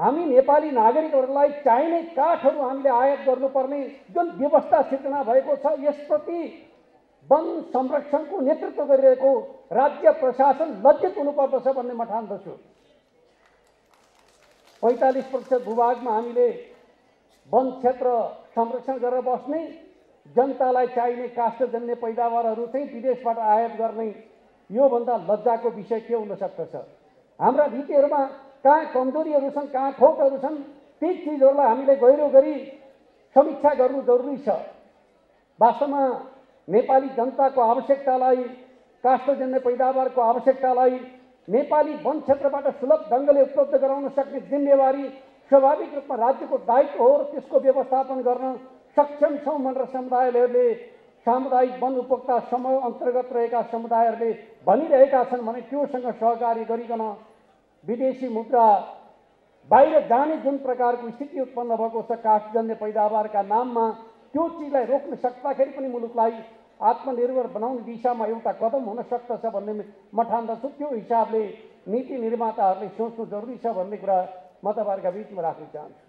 हामी नेपाली नागरिकहरूलाई चाहिने काठहरू हामीले आयात गर्नुपर्ने जुन व्यवस्था सिर्जना भएको छ, यसप्रति वन संरक्षणको नेतृत्व गरिरहेको राज्य प्रशासन लज्जित हुनुपर्दछ भन्ने म ठान्दछु। 45% भूभागमा हामीले वन क्षेत्र संरक्षण गरेर बस्ने, जनतालाई चाहिने काष्ठजन्य पैदावारहरू चाहिँ विदेशबाट आयात गर्ने, योभन्दा लज्जाको विषय के हुन सक्दछ? हाम्रा नीतिहरूमा कहाँ कमजोरीहरू छन्, कहाँ खोटहरू छन्, ती चिजहरूलाई हामीले गहिरो गरी समीक्षा गर्नु जरुरी छ। वास्तवमा नेपाली जनताको आवश्यकतालाई, काष्ठजन्य पैदावारको आवश्यकतालाई नेपाली वन क्षेत्रबाट सुलभ ढङ्गले उपलब्ध गराउन सक्ने जिम्मेवारी स्वाभाविक रूपमा राज्यको दायित्व हो र त्यसको व्यवस्थापन गर्न सक्षम छौँ भनेर समुदायहरूले, सामुदायिक वन उपभोक्ता समूह अन्तर्गत रहेका समुदायहरूले भनिरहेका छन् भने त्योसँग सहकार्य गरिकन विदेशी मुद्रा बाहिर जाने जुन प्रकारको स्थिति उत्पन्न भएको छ काष्ठजन्य पैदावारका नाममा, त्यो चिजलाई रोक्न सक्दाखेरि पनि मुलुकलाई आत्मनिर्भर बनाउने दिशामा एउटा कदम हुन सक्दछ भन्ने म ठान्दछु। त्यो हिसाबले नीति निर्माताहरूले सोच्नु जरुरी छ भन्ने कुरा म तपाईँहरूका बिचमा राख्न चाहन्छु।